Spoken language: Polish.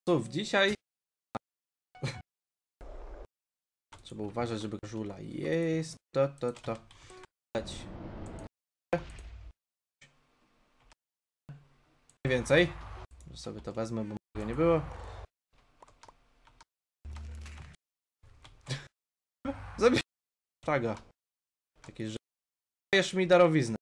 Cóż, dzisiaj trzeba uważać, żeby żula jest to. Mniej więcej. Że sobie to wezmę, bo go nie było. Zabij taga. Jakieś, że dajesz mi darowiznę.